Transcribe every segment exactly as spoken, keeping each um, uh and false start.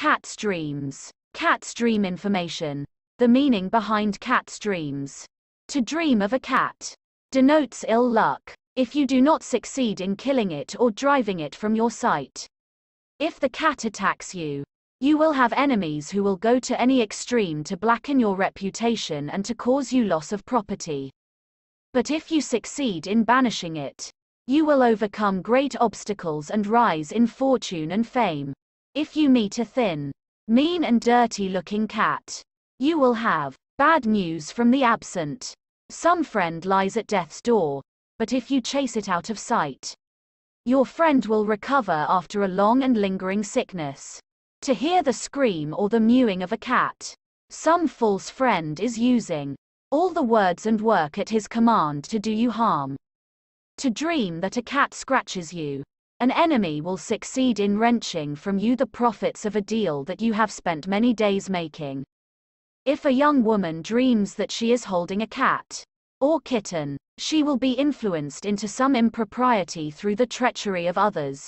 Cat's dreams. Cat's dream information. The meaning behind cat's dreams. To dream of a cat denotes ill luck if you do not succeed in killing it or driving it from your sight. If the cat attacks you, you will have enemies who will go to any extreme to blacken your reputation and to cause you loss of property. But if you succeed in banishing it, you will overcome great obstacles and rise in fortune and fame. If you meet a thin, mean and dirty-looking cat, you will have bad news from the absent. Some friend lies at death's door, but if you chase it out of sight, your friend will recover after a long and lingering sickness. To hear the scream or the mewing of a cat, some false friend is using all the words and work at his command to do you harm. To dream that a cat scratches you, an enemy will succeed in wrenching from you the profits of a deal that you have spent many days making. If a young woman dreams that she is holding a cat or kitten, she will be influenced into some impropriety through the treachery of others.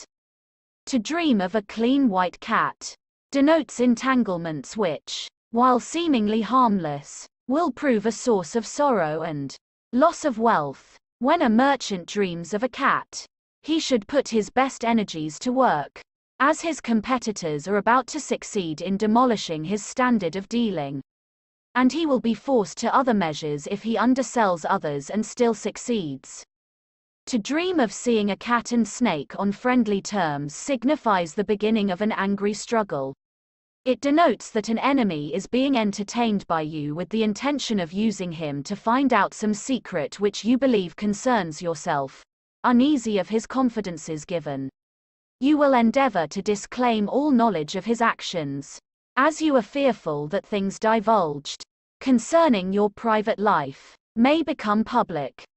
To dream of a clean white cat denotes entanglements which, while seemingly harmless, will prove a source of sorrow and loss of wealth. When a merchant dreams of a cat, he should put his best energies to work, as his competitors are about to succeed in demolishing his standard of dealing, and he will be forced to other measures if he undersells others and still succeeds. To dream of seeing a cat and snake on friendly terms signifies the beginning of an angry struggle. It denotes that an enemy is being entertained by you with the intention of using him to find out some secret which you believe concerns yourself, uneasy of his confidences given. You will endeavor to disclaim all knowledge of his actions, as you are fearful that things divulged concerning your private life may become public.